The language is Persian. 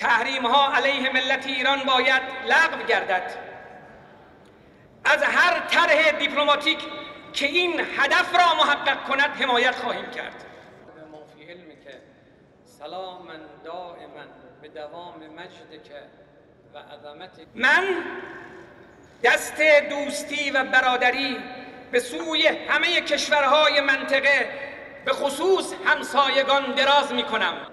تحریم ها علیه ملت ایران باید لغو گردد. از هر طرح دیپلماتیک که این هدف را محقق کند حمایت خواهیم کرد. ما فی علمک سلاما دائما به دوام مجدک و عظمتک. من دست دوستی و برادری به سوی همه کشورهای منطقه به خصوص همسایگان دراز می کنم.